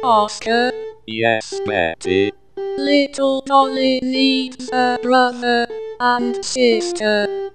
Oscar? Yes, Betty. Little Dolly needs a brother and sister.